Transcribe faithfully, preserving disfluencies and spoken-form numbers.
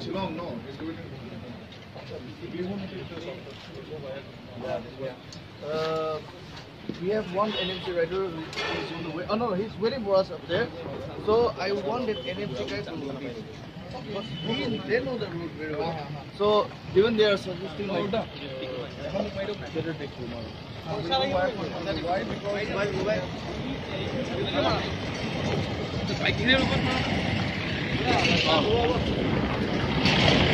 Shillong, no. He's going to uh, we have one N M C rider who is on the way. Oh no, he's waiting for us up there. So I want that N M C guy to lead. Because he, they know the route very well. So even they are suggesting like better take tomorrow. Why? Because why?